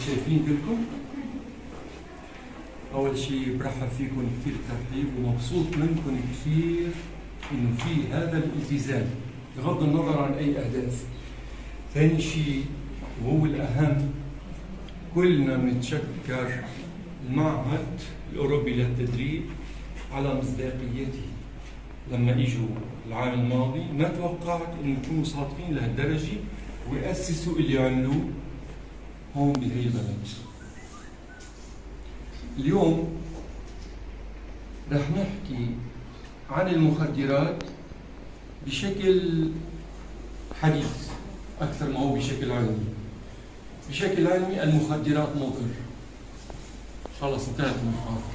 شايفين كلكم؟ أول شيء برحب فيكم كثير ترحيب ومبسوط منكم كثير إنه في هذا الالتزام بغض النظر عن أي أهداف. ثاني شيء وهو الأهم، كلنا بنتشكر المعهد الأوروبي للتدريب على مصداقيته. لما اجوا العام الماضي ما توقعت انه يكونوا صادقين لهالدرجه ويأسسوا اللي عملوه هون بهي البلد. اليوم رح نحكي عن المخدرات بشكل حديث اكثر ما هو بشكل علمي. بشكل علمي المخدرات مضر. خلص انتهت المحاضرة.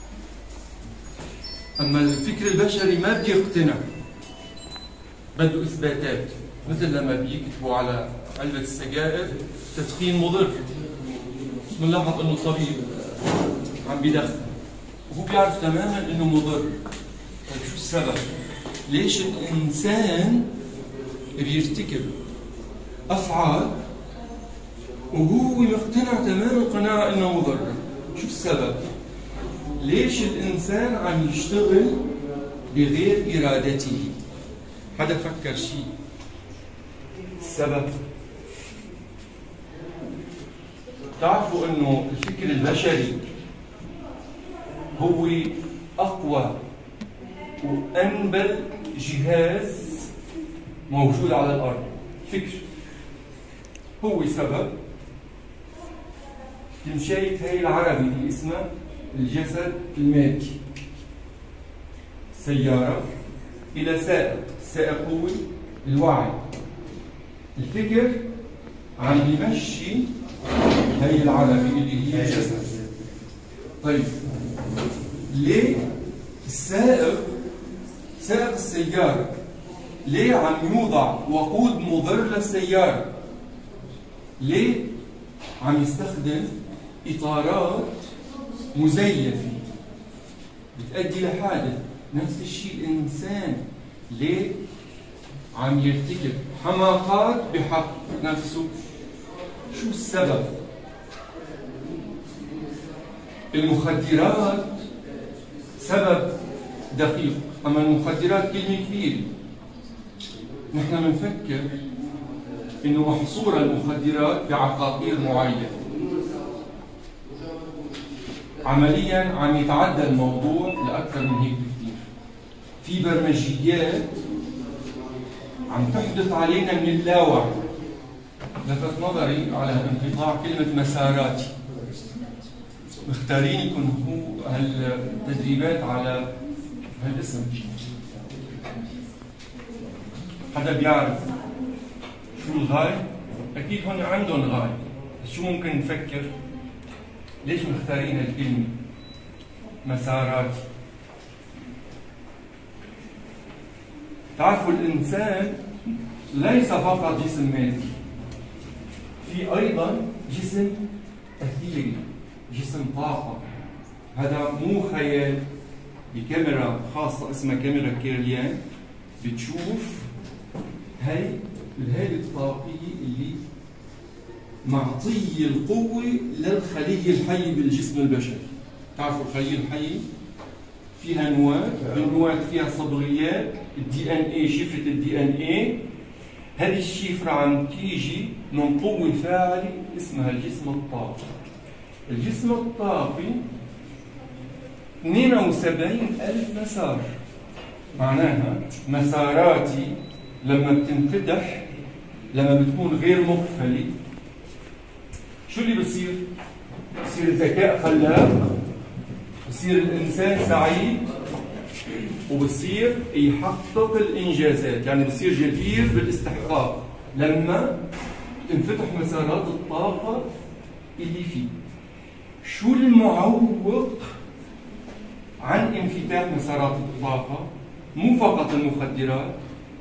أما الفكر البشري ما بده يقتنع، بده إثباتات. مثل لما بيكتبوا على علبة السجائر تدخين مضر، بنلاحظ إنه الطبيب عم بيدخن وهو بيعرف تماما إنه مضر. طيب شو السبب؟ ليش الإنسان بيرتكب أفعال وهو مقتنع تمام القناعة إنه مضر؟ شو السبب؟ ليش الإنسان عم يشتغل بغير إرادته؟ حدا فكر شيء؟ السبب؟ تعرفوا إنه الفكر البشري هو أقوى وأنبل جهاز موجود على الأرض. فكر هو سبب. تمشيت هي العربي اللي اسمها الجسد المادي. سيارة إلى سائق، السائق هو الوعي. الفكر عم يمشي هي العربي اللي هي الجسد. طيب ليه سائق السيارة ليه عم يوضع وقود مضر للسيارة؟ ليه عم يستخدم إطارات مزيفة بتؤدي لحادث؟ نفس الشيء الإنسان ليه عم يرتكب حماقات بحق نفسه؟ شو السبب؟ المخدرات سبب دقيق، أما المخدرات كلمة كبيرة. نحن بنفكر إنه محصورة المخدرات بعقاقير معينة. عمليا عم يتعدى الموضوع لأكثر من هيك بكثير. في برمجيات عم تحدث علينا من اللاوعي. لفت نظري على انقطاع كلمة مساراتي. مختارين يكون هو هالتدريبات على هالاسم. حدا بيعرف شو الغاية؟ أكيد هون عندهم غاية. شو ممكن نفكر؟ ليش مختارين الكلمة مسارات؟ تعرفوا الإنسان ليس فقط جسم مادي، في أيضا جسم أثيري، جسم طاقة. هذا مو خيال. بكاميرا خاصة اسمها كاميرا كيرليان بتشوف هي الهالة الطاقية اللي معطية القوة للخلية الحية بالجسم البشري. تعرفوا الخلية الحية فيها نواة، بالنواة فيها صبغيات، الدي ان اي، شفرة الدي ان اي. هذه الشفرة عم تيجي من قوة فاعلة اسمها الجسم الطاقي. الجسم الطاقي 72,000 مسار. معناها مساراتي لما بتنفتح، لما بتكون غير مقفلة، شو اللي بصير؟ بصير الذكاء خلاق، بصير الإنسان سعيد، وبصير يحقق الإنجازات، يعني بصير جدير بالاستحقاق لما تنفتح مسارات الطاقة اللي فيه. شو المعوق عن انفتاح مسارات الطاقة؟ مو فقط المخدرات،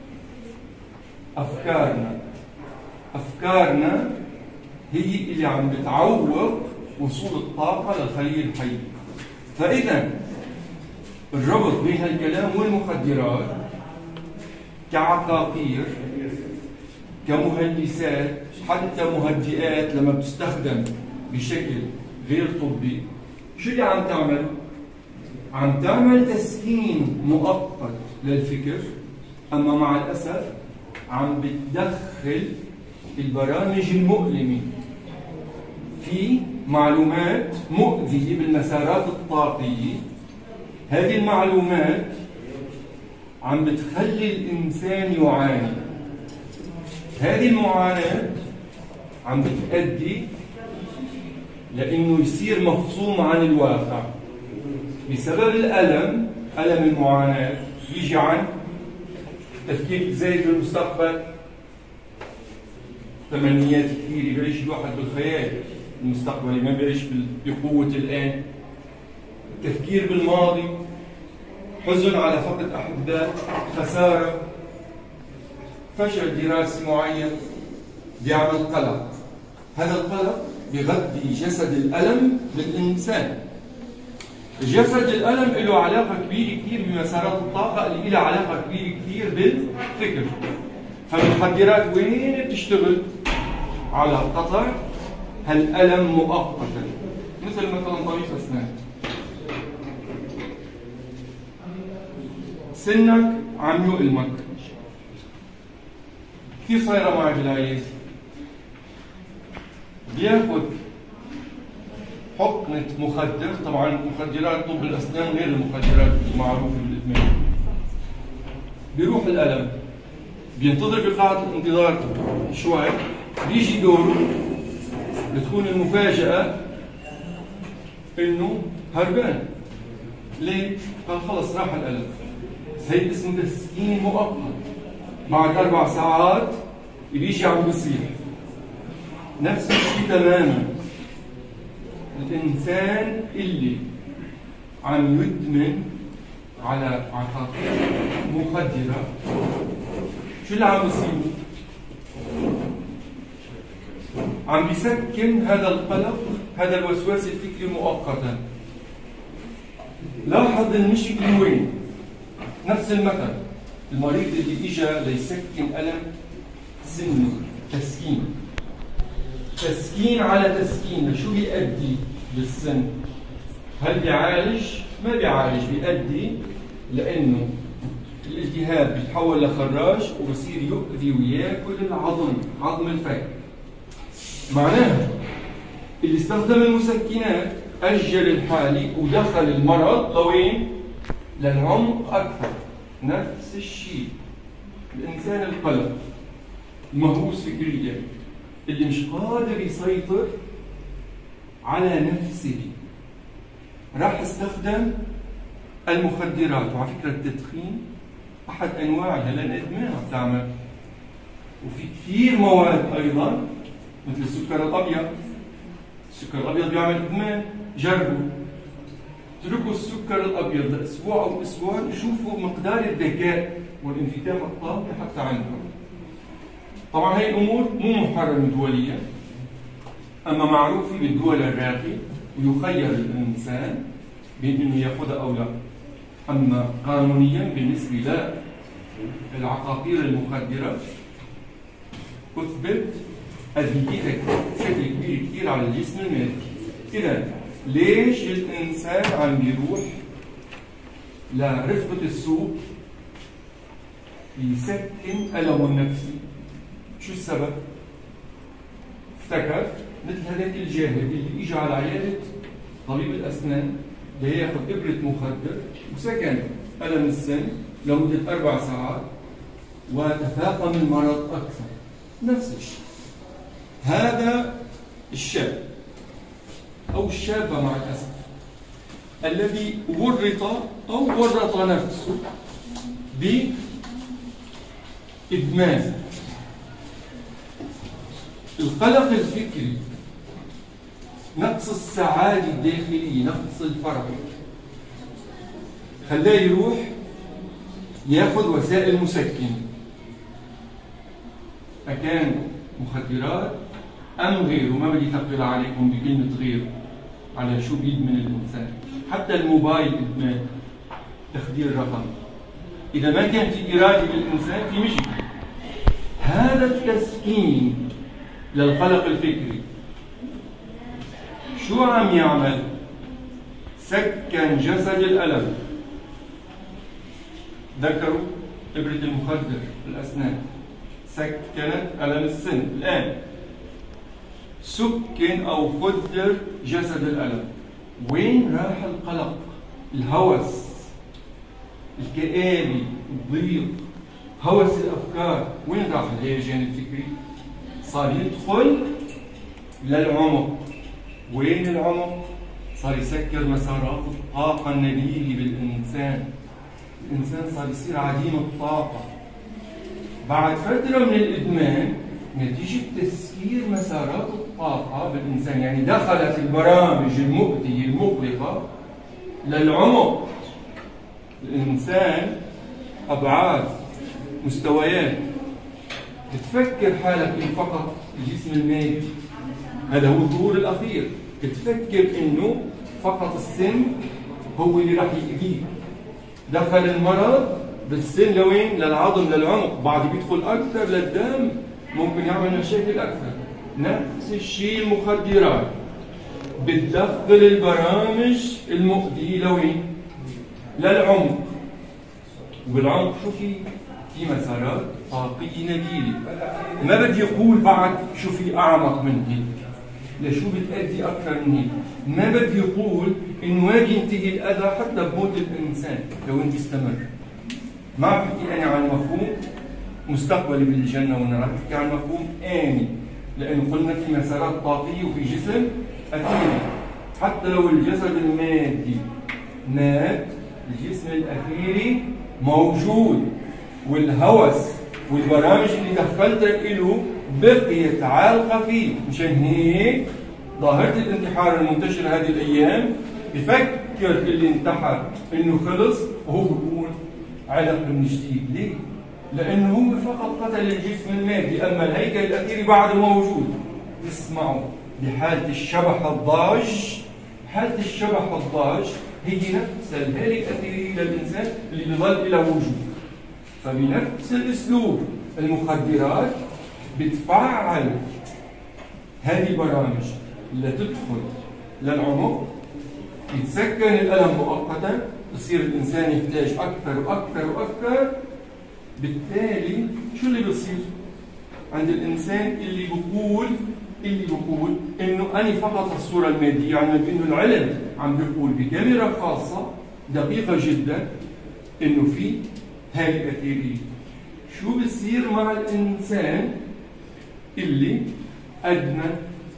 أفكارنا هي اللي عم بتعوق وصول الطاقة للخلية الحية. فإذا الربط بين هالكلام والمخدرات كعقاقير، كمهندسات، حتى مهدئات لما بتستخدم بشكل غير طبي، شو اللي عم تعمل؟ عم تعمل تسكين مؤقت للفكر، أما مع الأسف عم بتدخل البرامج المؤلمة في معلومات مؤذية بالمسارات الطاقية. هذه المعلومات عم بتخلي الإنسان يعاني. هذه المعاناة عم بتؤدي لأنه يصير مفصوم عن الواقع بسبب الألم. ألم المعاناة يجي عن تفكير زايد بالمستقبل، تمنيات كثيرة، بيعيش الواحد بالخيال المستقبلي، ما بيعيش بقوة الآن. تفكير بالماضي، حزن على فقد أحباء، خسارة، فشل دراسي معين، بيعمل قلق. هذا القلق بيغذي جسد الألم بالإنسان. جسد الألم له علاقة كبيرة كثير بمسارات الطاقة اللي لها علاقة كبيرة كثير بالفكر. فالمخدرات وين بتشتغل؟ على قطع هالألم مؤقتا، مثل مثلا طبيب أسنان. سنك عم يؤلمك، كيف صايرة معك العياذ؟ بياخذ حقنة مخدر. طبعا مخدرات طب الأسنان غير المخدرات المعروفة بالإدمان. بيروح الألم، بينتظر بقاعة الانتظار شوي، بيجي دوره، بتكون المفاجأة إنه هربان. ليه؟ قال خلص راح الألم. هي اسمه تسكين مؤقت. بعد 4 ساعات بيجي عم بيصيح. نفس الشيء تماما الإنسان اللي عم يدمن على عقاقير مخدرة، شو اللي عم بيصير؟ عم بيسكن هذا القلق، هذا الوسواس الفكري مؤقتا. لاحظ المشكلة وين؟ نفس المثل، المريض اللي اجى ليسكن ألم سنه، تسكين. تسكين على تسكين، شو بيؤدي بالسن؟ هل بيعالج؟ ما بيعالج، بيؤدي لأنه الالتهاب بيتحول لخراج وبصير يؤذي وياكل العظم، عظم الفك. معناها اللي استخدم المسكنات أجل الحالة ودخل المرض لوين؟ للعمق أكثر. نفس الشيء الإنسان القلق المهووس فكريا اللي مش قادر يسيطر على نفسه راح استخدم المخدرات. وعلى فكرة التدخين أحد أنواعها لأن إدمان عم تعمل. وفي كثير مواد أيضا مثل السكر الأبيض. السكر الأبيض بيعمل إدمان. جربوا اتركوا السكر الأبيض لأسبوع أو أسبوعين وشوفوا مقدار الذكاء والانفتاح الطاقي حتى عندهم. طبعا هي الأمور مو محرمة دوليا، أما معروفة بالدول الراقية ويخير الإنسان بين إنه يأخذها أو لا. أما قانونيا بالنسبة للعقاقير المخدرة أثبت أذيتها بشكل كبير كثير على الجسم المادي. إذا ليش الإنسان عم بيروح لرفقة السوق يسكن ألمه النفسي؟ شو السبب؟ افتكر مثل هذاك الجاهل اللي اجى على عيادة طبيب الأسنان لياخذ إبرة مخدر وسكن ألم السن لمدة 4 ساعات وتفاقم المرض أكثر. نفس الشيء. هذا الشاب أو الشابة مع الأسف الذي ورط أو ورط نفسه بإدمان القلق الفكري، نقص السعادة الداخلية، نقص الفرح، خلاه يروح ياخذ وسائل مسكنة، أكان مخدرات أم غيره. ما بدي أثقل عليكم بكلمة غيره على شو بيدمن الإنسان. حتى الموبايل إدمان، تخدير رقم. إذا ما كان في إرادة للإنسان في مشكلة. هذا التسكين للقلق الفكري شو عم يعمل؟ سكن جسد الألم. ذكروا إبرة المخدر بالأسنان سكنت ألم السن. الآن سكن أو خدر جسد الألم. وين راح القلق؟ الهوس، الكآبة، الضيق، هوس الأفكار، وين راح الهيجان الفكري؟ صار يدخل للعمق. وين العمق؟ صار يسكر مسارات الطاقة النبيلة بالإنسان. الإنسان صار يصير عديم الطاقة. بعد فترة من الإدمان نتيجة تسكير مسارات الطاقة بالإنسان، يعني دخلت البرامج المؤذية المقلقة للعمق. الإنسان أبعاد، مستويات. بتفكر حالك إن فقط الجسم المادي، هذا هو الظهور الأخير. بتفكر إنه فقط السن هو اللي راح يأذيك. دخل المرض بالسن لوين؟ للعظم، للعمق. بعد بيدخل أكثر للدم، ممكن يعمل مشاكل أكثر. نفس الشيء المخدرات بتدخل البرامج المؤذية لوين؟ للعمق. وبالعمق شو في مسارات طاقية نبيلة. ما بدي أقول بعد شو في أعمق من هيك، لشو بتأدي أكثر من هيك. ما بدي أقول إنه ما بينتهي الأذى حتى بموت الإنسان لو إنه بيستمر. ما عم بحكي أنا عن مفهوم مستقبلي بالجنة والنار، عم بحكي عن مفهوم آني، لأنه قلنا في مسارات طاقية وفي جسم أثيري. حتى لو الجسد المادي مات، الجسم الأثيري موجود، والهوس والبرامج اللي دخلتك له بقيت عالقة فيه. مشان هيك ظاهرة الانتحار المنتشرة هذه الأيام بفكر اللي انتحر إنه خلص وهو بيقول علق من جديد. ليه؟ لأنه هو فقط قتل الجسم المادي، أما الهيكل الأثيري بعده موجود. اسمعوا، بحالة الشبح الضاج، حالة الشبح الضاج هي نفس الهالة الأثيرية للإنسان اللي بظل له وجود. فبنفس الأسلوب المخدرات بتفعل هذه البرامج اللي تدخل للعمق، يتسكن الألم مؤقتا، يصير الإنسان يحتاج أكثر وأكثر وأكثر. بالتالي شو اللي بصير عند الإنسان اللي بقول إنه أنا فقط الصورة المادية، يعني بإنه العلم عم بيقول بكاميرا خاصة دقيقة جدا إنه في هاي أثيرية. شو بصير مع الإنسان اللي أدمن؟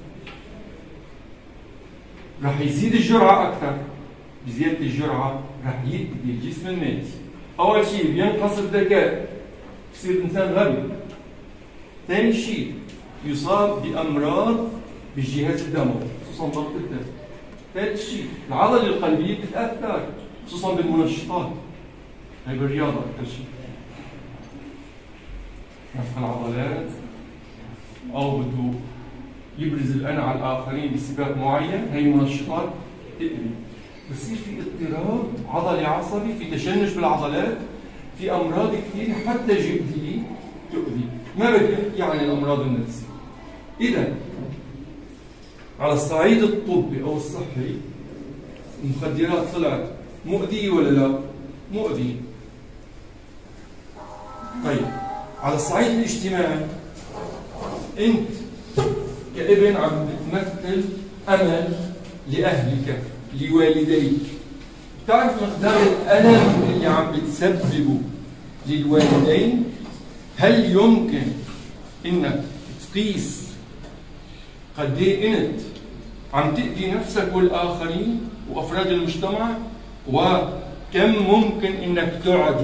رح يزيد الجرعة أكثر. بزيادة الجرعة رح يأذي الجسم المادي. أول شيء بينقص الذكاء، بصير الإنسان غبي. ثاني شيء يصاب بأمراض بالجهاز الدموي، خصوصا ضغط الدم. ثالث شيء العضلة القلبية بتتأثر، خصوصا بالمنشطات. هي بالرياضة أكثر شيء، نفخ العضلات، أو بده يبرز الأنا على الآخرين بسباق معين. هي منشطات تأذي. بصير في اضطراب عضلي عصبي، في تشنج بالعضلات، في أمراض كثير حتى جلدية تؤذي. ما بدي أحكي عن الأمراض النفسية. إذا على الصعيد الطبي أو الصحي المخدرات طلعت مؤذية ولا لا؟ مؤذية. طيب على الصعيد الاجتماعي، أنت كابن عم بتمثل أمل لأهلك، لوالديك. بتعرف مقدار الألم اللي عم بتسببه للوالدين؟ هل يمكن إنك تقيس قد ايه أنت عم تأذي نفسك والآخرين وأفراد المجتمع؟ وكم ممكن إنك تعدي،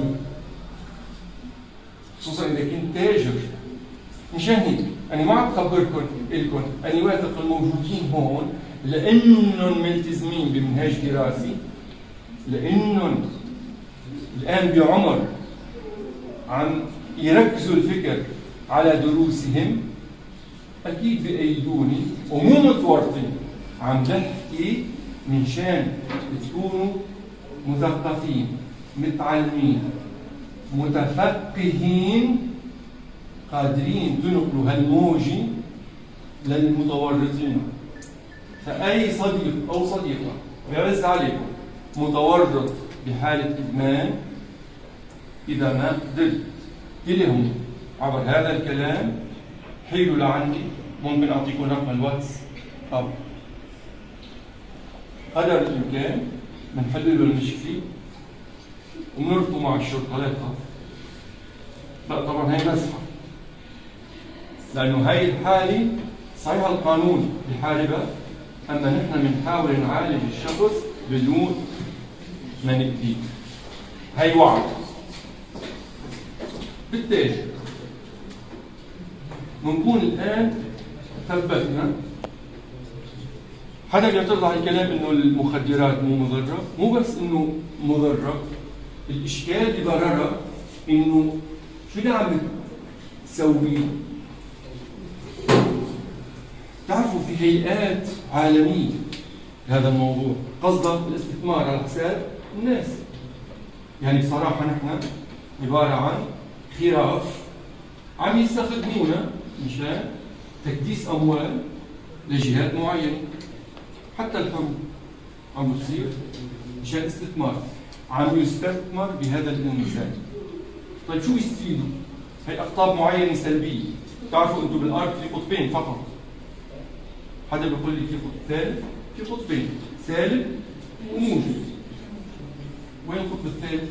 خصوصا إذا كنت تاجر؟ مشان هيك أنا ما عم بخبركم إلكم، أنا واثق الموجودين هون لأنهم ملتزمين بمنهاج دراسي، لأنهم الآن بعمر عم يركزوا الفكر على دروسهم، أكيد بأيدوني ومو متورطين. عم بحكي من شان تكونوا مثقفين، متعلمين، متفقهين، قادرين تنقلوا هالموجة للمتورطين. فأي صديق أو صديقة يرد عليكم متورط بحالة إدمان، إذا ما قدرت تلهم عبر هذا الكلام حيلوا لعندي، ممكن أعطيكم رقم الواتس أو قدر الإمكان بنحل له المشكلة ونربطه مع الشرطة. لا تخاف. لا طبعا هي مسحة، لأنه هاي الحالة صحيح القانون بحاربها، أما نحن بنحاول نعالج الشخص بدون ما نأذيه. هاي وعد. بالتالي بنكون الآن ثبتنا. حدا بيعترض على الكلام إنه المخدرات مو مضرة، مو بس إنه مضرة، الإشكال بضررها إنه شو اللي عم تسوي؟ تعرفوا في هيئات عالمية هذا الموضوع قصدها الاستثمار على حساب الناس. يعني بصراحة نحن عبارة عن خراف عم يستخدمونا مشان تكديس أموال لجهات معينة. حتى الحروب عم بتصير مشان استثمار، عم يستثمر بهذا الإنسان. طيب شو يستفيدوا؟ هي أقطاب معينة سلبية. تعرفوا أنتم بالأرض في قطبين فقط. حدا بيقول لي في قطب ثالث، في قطبين سالب وموجب. وين القطب الثالث؟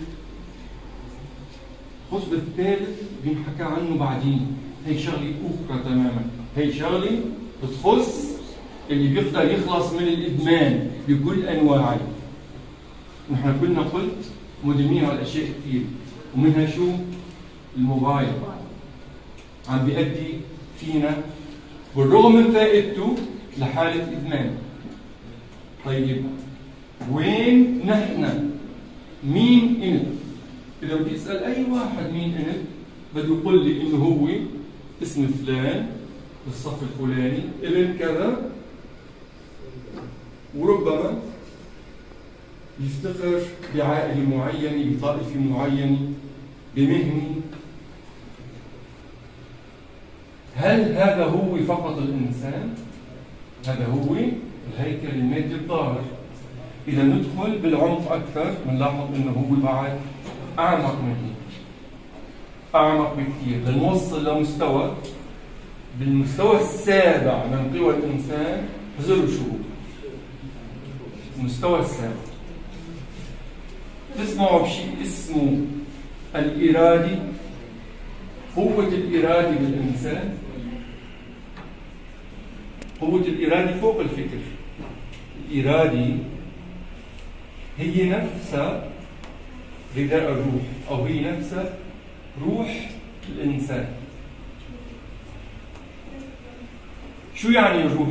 القطب الثالث بينحكى عنه بعدين، هي شغله اخرى تماما، هي شغله بتخص اللي بيقدر يخلص من الادمان بكل انواعه. نحن كلنا قلت مدمنين على اشياء كثير، ومنها شو؟ الموبايل عم بيؤدي فينا بالرغم من فائدته لحالة إدمان. طيب وين نحن؟ مين أنت؟ إذا بدي أسأل أي واحد مين أنت بده يقول لي إنه هو اسم فلان بالصف الفلاني ابن كذا، وربما يفتخر بعائلة معينة، بطائفة معينة، بمهنة. هل هذا هو فقط الإنسان؟ هذا هو الهيكل المادي الظاهر. إذا ندخل بالعمق أكثر بنلاحظ إنه هو بعد أعمق من هيك، أعمق بكثير، لنوصل لمستوى، بالمستوى السابع من قوى الإنسان. حذروا شو هو المستوى السابع. تسمعوا بشيء اسمه الإرادي، قوة الإرادة بالإنسان. قوة الإرادة فوق الفكر. الإرادة هي نفسها غذاء الروح، أو هي نفسها روح الإنسان. شو يعني الروح؟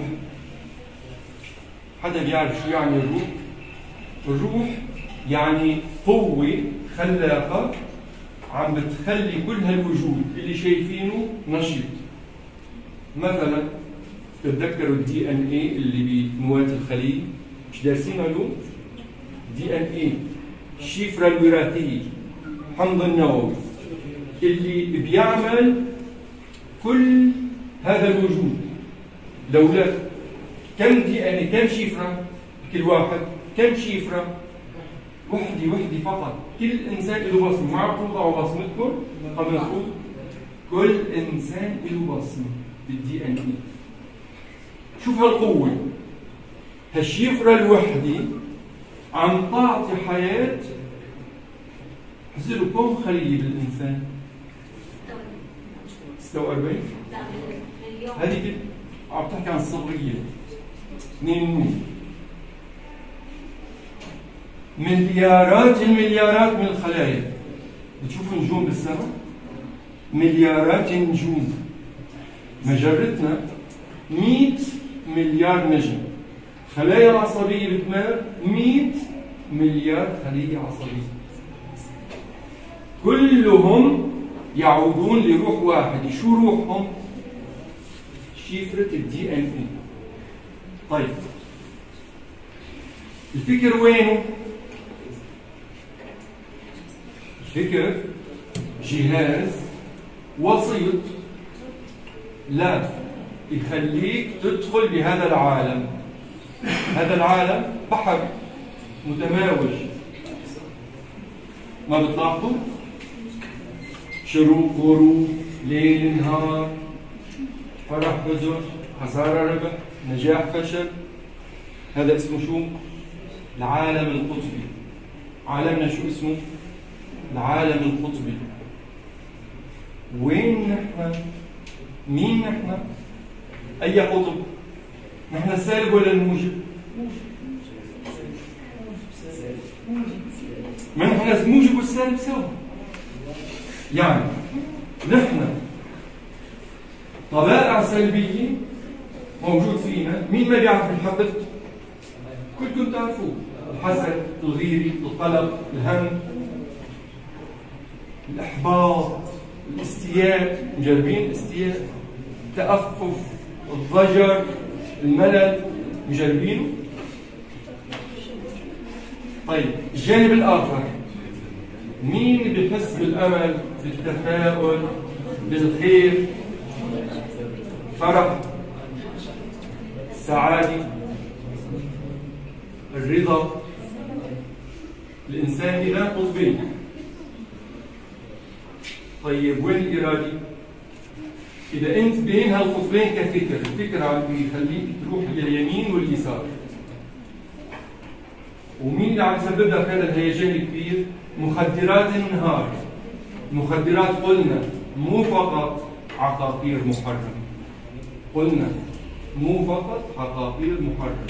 حدا بيعرف شو يعني الروح؟ الروح يعني قوة خلاقة عم بتخلي كل هالوجود اللي شايفينه نشيط. مثلا تتذكروا الدي ان اي اللي بنواة الخلية، مش دارسين علوم؟ دي ان اي الشفرة الوراثية، حمض النووي اللي بيعمل كل هذا الوجود. لولا كم دي ان كم شفرة كل واحد؟ كم شفرة؟ وحدة فقط. كل إنسان له بصمة. معكم توضعوا بصمتكم قبل نقول كل إنسان له بصمة بالدي ان اي. شوف هالقوة، هالشفرة الوحدة عم تعطي حياة. حزلوا كم خلية بالإنسان؟ 46. هذه عم تحكي عن الصبغية 2 نون. مليارات المليارات من الخلايا. بتشوفوا نجوم بالسماء؟ مليارات النجوم. مجرتنا 100 مليار نجم. خلايا العصبية بتمر 100 مليار خلية عصبية، كلهم يعودون لروح واحدة. شو روحهم؟ شفرة الدي ان اي. طيب الفكر وينه؟ الفكر جهاز وسيط لا يخليك تدخل بهذا العالم. هذا العالم بحر متماوج، ما بتلاحظوا؟ شروق غروب، ليل نهار، فرح حزن، خسارة ربح، نجاح فشل. هذا اسمه شو؟ العالم القطبي. عالمنا شو اسمه؟ العالم القطبي. وين نحن؟ مين نحن؟ أي قطب؟ نحن السالب ولا الموجب؟ ما نحن الموجب والسالب سوا. يعني نحن طبائع سلبية موجود فينا. مين ما بيعرف الحقد؟ كلكم تعرفوه. الحسد، الغيرة، القلق، الهم، الإحباط، الاستياء. مجربين الاستياء؟ التأفف، الضجر، الملل، مجربينه؟ طيب الجانب الآخر، مين بيحس بالأمل، بالتفاؤل، بالخير، فرح، السعادة، الرضا؟ الإنسان إلى قطبين. طيب وين الإرادة؟ إذا أنت بين هالقطبين كفكر، الفكر عم بيخليك تروح لليمين واليسار. ومين اللي عم يسبب لك هذا الهيجان الكبير؟ مخدرات النهار. مخدرات قلنا مو فقط عقاقير محرمة. قلنا مو فقط عقاقير محرمة.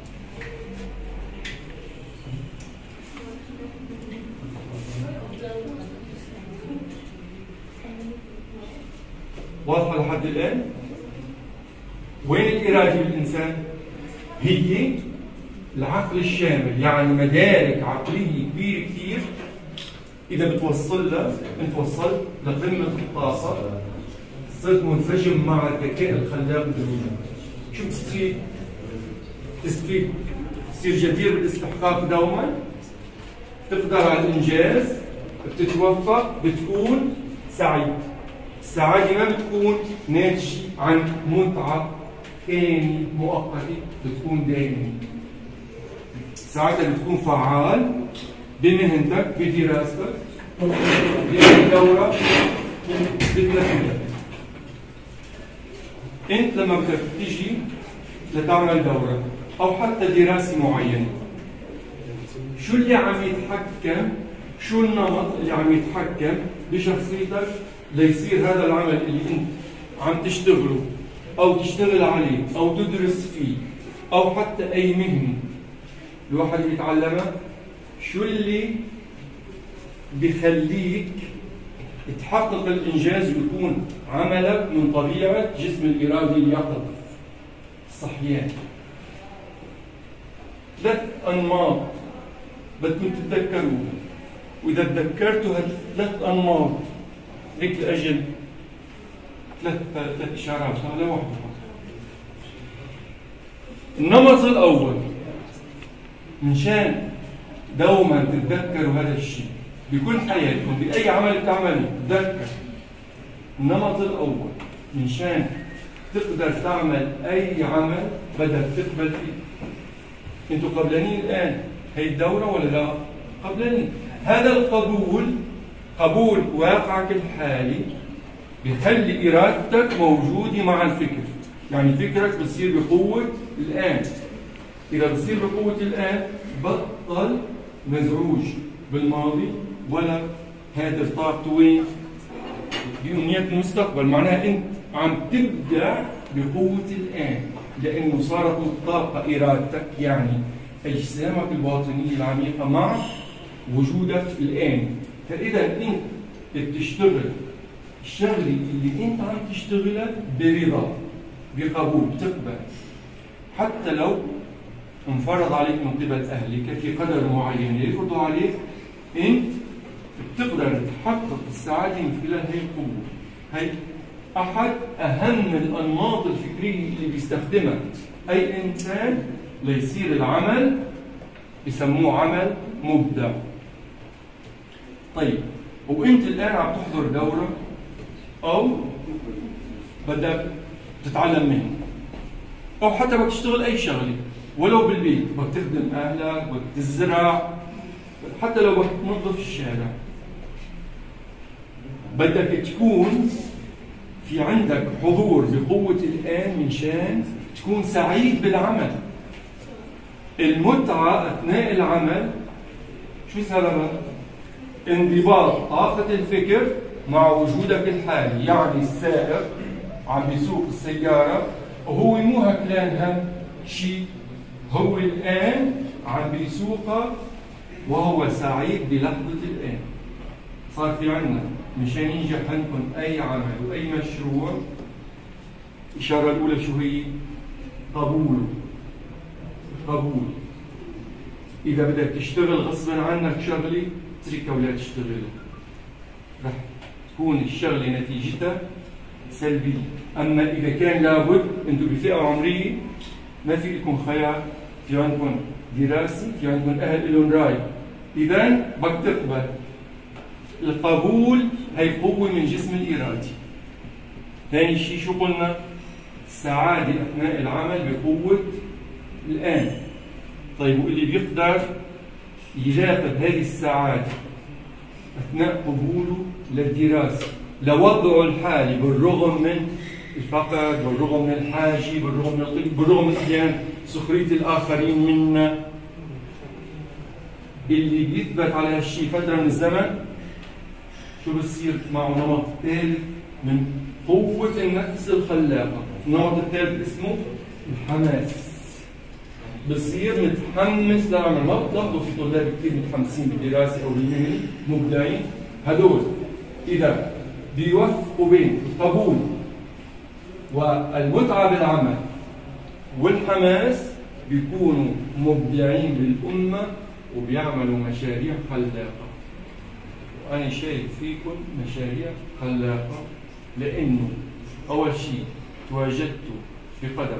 واضحة لحد الآن؟ وين الإرادة بالإنسان؟ هي العقل الشامل، يعني مدارك عقلية كبيرة كثير. إذا بتوصل لها، أنت وصلت لقمة الطاقة، صرت منسجم مع الذكاء الخلاق بالوجود. شو بتصير؟ تصير جدير بالاستحقاق دوما، تقدر على الإنجاز، بتتوفق، بتكون سعيد. السعادة ما بتكون ناتجة عن متعة ثانية مؤقتة، بتكون دائمة. ساعتها بتكون فعال بمهنتك، بدراستك، بدورة، بتنفذها. انت لما بدك تيجي لتعمل دورة او حتى دراسة معينة، شو اللي عم يتحكم، شو النمط اللي عم يتحكم بشخصيتك ليصير هذا العمل اللي انت عم تشتغله او تشتغل عليه او تدرس فيه او حتى اي مهنة الواحد بيتعلمها؟ شو اللي بيخليك تحقق الإنجاز ويكون عملك من طبيعة جسم الإرادي اليقظ الصحيان؟ 3 أنماط بدكم تتذكروها، وإذا تذكرتوا هال3 أنماط هيك لأجل 3 إشارات على واحدة. النمط الأول، مشان دوما تتذكروا هذا الشيء بكل حياتكم، بأي عمل بتعملوه تذكر النمط الأول. مشان تقدر تعمل أي عمل بدك تقبل فيه. أنتوا قبلانين الآن هي الدورة ولا لا؟ قبلانين. هذا القبول، قبول واقعك الحالي، بيخلي إرادتك موجودة مع الفكر. يعني فكرك بصير بقوة الآن. إذا بصير بقوة الآن بطل مزعوج بالماضي ولا هادر طاقته وين؟ بأمنيات المستقبل. معناها أنت عم تبدع بقوة الآن، لأنه صارت مطابقة إرادتك، يعني أجسامك الباطنية العميقة مع وجودك الآن. فإذا أنت بتشتغل الشغلة اللي أنت عم تشتغلها برضا، بقبول، بتقبل، حتى لو انفرض عليك من قبل أهلك في قدر معين يفرضوا عليك، أنت بتقدر تحقق السعادة من خلال هي القوة. هي أحد أهم الأنماط الفكرية اللي بيستخدمها أي إنسان ليصير العمل بسموه عمل مبدع. طيب، وأنت الآن عم تحضر دورة أو بدك تتعلم مهنة أو حتى بدك تشتغل أي شغلة، ولو بالبيت بدك تخدم اهلك، بدك تزرع، حتى لو بدك تنظف الشارع، بدك تكون في عندك حضور بقوة الآن من شان تكون سعيد بالعمل. المتعة أثناء العمل شو سببها؟ انضباط طاقة الفكر مع وجودك الحالي. يعني السائق عم بيسوق السيارة وهو مو هكلان هم شيء، هو الآن عم بيسوقها وهو سعيد بلحظة الآن. صار في عنا مشان ينجح عندكم أي عمل وأي مشروع، الإشارة الأولى شو هي؟ قبول. قبول. إذا بدك تشتغل غصبا عنك شغلة اتركها ولا تشتغل، رح تكون الشغلة نتيجتها سلبية. أما إذا كان لابد، أنتم بفئة عمرية ما في لكم خيار، في عندكم دراسة، في عندكم أهل لهم راي، إذا بدك تقبل. القبول هي قوة من جسم الإرادي. ثاني شيء شو قلنا؟ السعادة أثناء العمل بقوة الآن. طيب واللي بيقدر يراقب هذه السعادة أثناء قبوله للدراسة لوضعه الحالي بالرغم من الفقر، بالرغم من الحاجة، بالرغم من أحيانا سخرية الآخرين منا، اللي بيثبت على هالشيء فترة من الزمن شو بصير معه؟ نمط ثالث من قوة النفس الخلاقة. النمط الثالث اسمه الحماس. بصير متحمس للعمل. ما بتلاحظوا في طلاب كثير متحمسين بالدراسة أو بالمهنة مبدعين؟ هدول إذا بيوفقوا بين القبول والمتعة بالعمل والحماس بيكونوا مبدعين بالأمة وبيعملوا مشاريع خلاقة. وأنا شايف فيكم مشاريع خلاقة، لأنه أول شيء تواجدتوا في قدم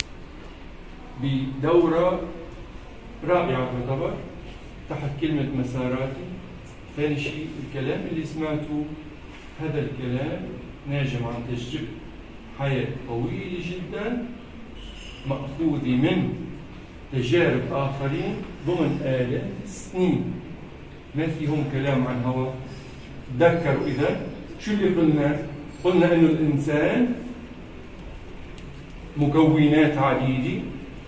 بدورة رائعة تعتبر تحت كلمة مساراتي. ثاني شيء الكلام اللي سمعته، هذا الكلام ناجم عن تجربة حياة طويلة جدا مأخوذة من تجارب آخرين ضمن آلاف السنين. ما فيهم كلام عن هوى. تذكروا إذا شو اللي قلنا؟ قلنا إنه الإنسان مكونات عديدة،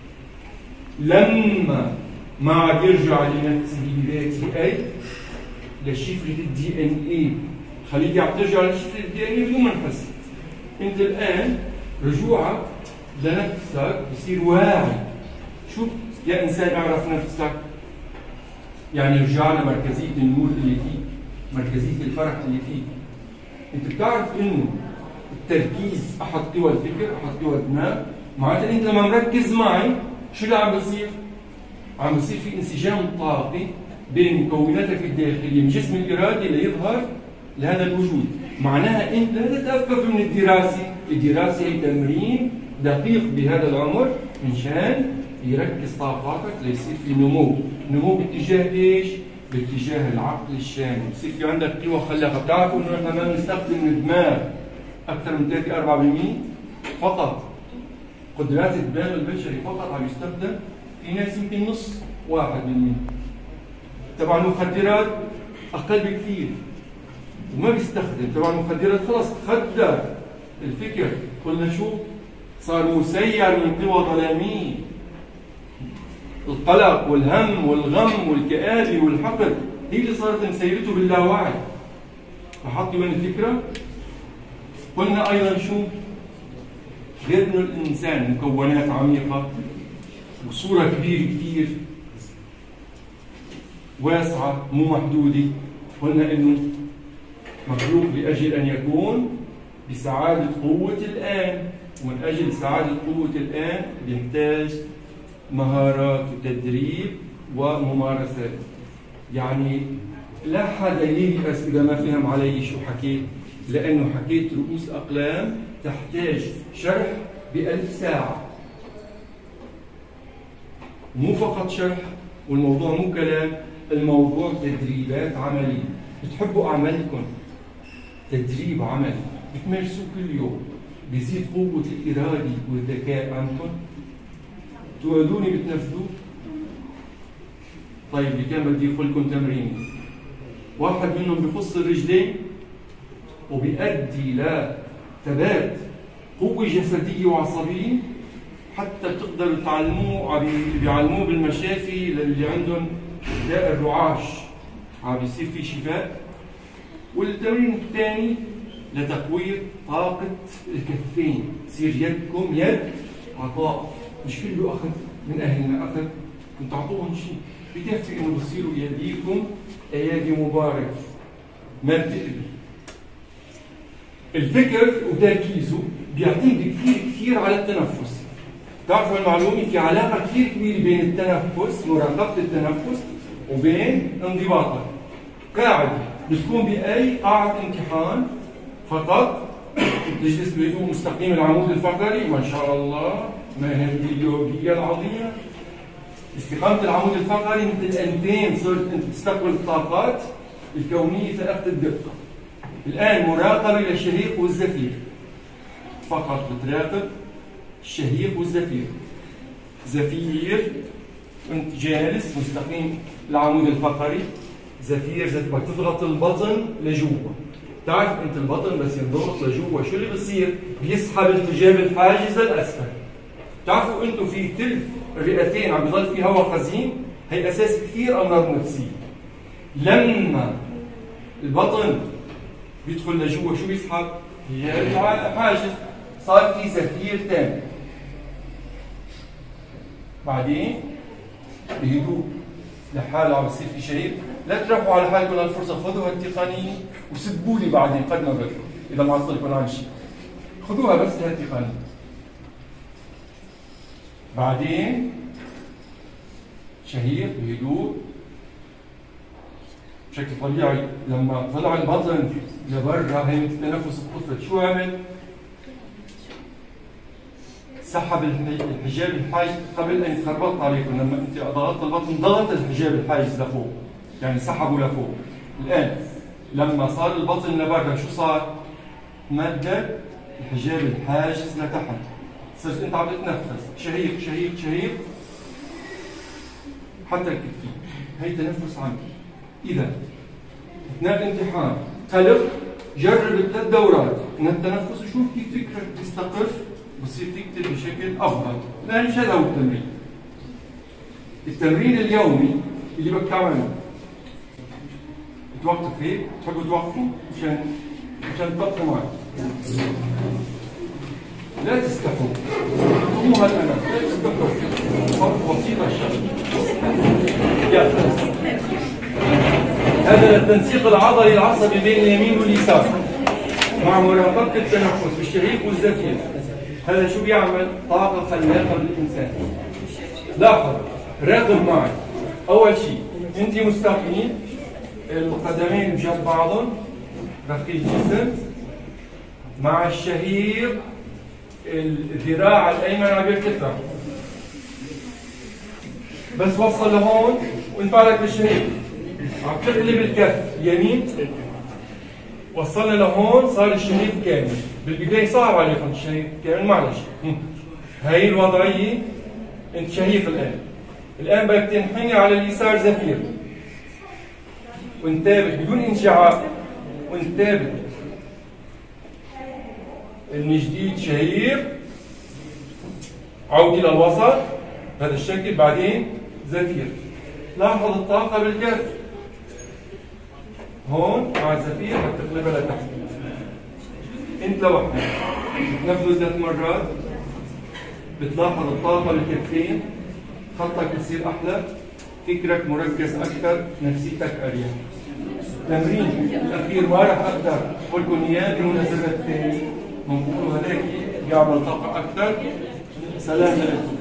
لما ما عاد يرجع لنفسه بذاته أي لشفرة الدي ان اي، خليك عم ترجع لشفرة الدي ان اي بدون ما نحس. انت الان رجوعك لنفسك بصير واعي. شو يا انسان اعرف نفسك؟ يعني رجع لمركزية النور اللي فيك، مركزية الفرح اللي فيك. انت بتعرف انه التركيز احد قوى الفكر، احد قوى الدماغ. معناتها انت لما مركز معي شو اللي عم بصير؟ عم بصير في انسجام طاقي بين مكوناتك الداخليه من جسم الارادي ليظهر لهذا الوجود. معناها انت لا تتوقف من الدراسه، الدراسه هي تمرين دقيق بهذا العمر من شان يركز طاقاتك ليصير في نمو، نمو باتجاه ايش؟ باتجاه العقل الشامل، بصير في عندك قوى خلاقه. بتعرفوا انه نحن ما بنستخدم الدماغ اكثر من 3-4% فقط. قدرات الدماغ البشري فقط عم يستخدم في ناس يمكن نص 1%. تبع المخدرات اقل بكثير وما بيستخدم. تبع المخدرات خلص خدر الفكر. قلنا شو؟ صار مسير من قوى ظلاميه. القلق والهم والغم والكآبة والحقد هي اللي صارت مسيرته باللاوعي. لاحظتوا وين الفكرة؟ قلنا أيضا شو؟ غير إنه الإنسان مكونات عميقة وصورة كبيرة كثير واسعة مو محدودة. قلنا إنه مخلوق لأجل أن يكون بسعادة قوة الآن، ومن أجل سعادة قوة الآن بيحتاج مهارات وتدريب وممارسات. يعني لا حدا ييأس إذا ما فهم علي شو حكيت، لأنه حكيت رؤوس أقلام تحتاج شرح ب1000 ساعة. مو فقط شرح، والموضوع مو كلام، الموضوع تدريبات عملية. بتحبوا أعمالكم، تدريب عملي بتمارسوه كل يوم، بيزيد قوة الإرادة والذكاء عندكم. توعدوني بتنفذوه؟ طيب اللي كان بدي يقول تمرين، واحد منهم بخص الرجلين وبيؤدي لثبات قوة جسدية وعصبية، حتى بتقدروا تعلموه، بيعلموه بالمشافي للي عندهم داء الرعاش، عم بيصير في شفاء. والتمرين الثاني لتقوية طاقة الكفين، تصير يدكم يد عطاء، مش كله أخذ من أهلنا، أخذ كنت تعطوهم شيء، بكفي إنه بصيروا يديكم أيادي مبارك ما بتقبل. الفكر وتركيزه بيعتمد كثير على التنفس. تعرفوا المعلومة في علاقة كثير كبيرة بين التنفس، مراقبة التنفس، وبين انضباطك. قاعدة بتكون بأي قاعة امتحان فقط تجلس بهدوء مستقيم العمود الفقري، ما شاء الله، ما هذه اليوغية العظيمة. استقامة العمود الفقري مثل الأنتين، صرت أنت تستقبل الطاقات الكونية في أخذ الدقة. الآن مراقبة للشهيق والزفير، فقط بتراقب الشهيق والزفير. زفير أنت جالس مستقيم العمود الفقري، زفير بدك تضغط البطن لجوا. تعرف أنت البطن بس ينضغط لجوا شو اللي بصير؟ بيسحب الحجاب الحاجز للأسفل. تعرفوا أنتم في ثلث الرئتين عم بضل في هواء خزين، هي أساس كثير أمراض نفسية. لما البطن بيدخل لجوا شو بيسحب؟ هي الحاجز، صار في زفير تام. بعدين بهدوء لحاله عم بصير في شهيق. لا تروحوا على حالكم للفرصه، خذوها التقنيه وسبوا لي بعدين قد ما بدكم اذا معطلكم عن شيء. خذوها بس لهالتقنيه. بعدين شهيق بهدوء بشكل طبيعي. لما طلع البطن لبرا، هي مثل تنفس الطفل، شو عمل؟ سحب الحجاب الحاجز قبل ان يتخربط عليكم. لما انت ضغطت البطن ضغط الحجاب الحاجز لفوق، يعني سحبه لفوق. الان لما صار البطن لبرا شو صار؟ مد الحجاب الحاجز لتحت، صرت انت عم تتنفس شهيق شهيق شهيق حتى الكتفين. هي تنفس عميق. اذا اثناء الامتحان قلق، جرب 3 دورات من التنفس وشوف كيف فكرك تستقر، بصير تكتب بشكل افضل. الان مش هذا هو التمرين. التمرين اليومي اللي بدك تعمله بتوقف هيك، بتحبوا توقفوا مشان تبطلوا معي. لا تستحوا، قوموا هالأنا، لا تستحوا، بسيطة الشغل. هذا التنسيق العضلي العصبي بين اليمين واليسار مع مراقبة التنفس بالشهيق والزفير. هذا شو بيعمل؟ طاقة خلاقة للإنسان. لاحظ، راقب معي. أول شيء أنت مستقيم، القدمين بجنب بعضهم، رخي الجسم، مع الشهيق الذراع الأيمن عم يرتفع. بس وصل لهون وانت بالك بالشهيق عم تقلب الكف يمين. وصلنا لهون صار الشهيق كامل. بالبداية صعب عليكم الشهيق كامل، معلش. هاي الوضعية انت شهيق الآن بدك تنحني على اليسار زفير. وانت ثابت بدون انشعاب، وانت ثابت. من جديد شهيق، عودي للوسط بهذا الشكل، بعدين زفير. لاحظ الطاقة بالكف. هون مع الزفير بتقلبها لتحت. انت لوحدك بتنفذ 3 مرات، بتلاحظ الطاقة بالكفين، خطك بصير أحلى، فكرك مركز أكثر، نفسيتك أريح. التمرين الأخير ما راح أقدر أقول لكم إياه بمناسبة ثانية، بنقولوا هذاك بيعمل طاقة أكثر. سلام عليكم.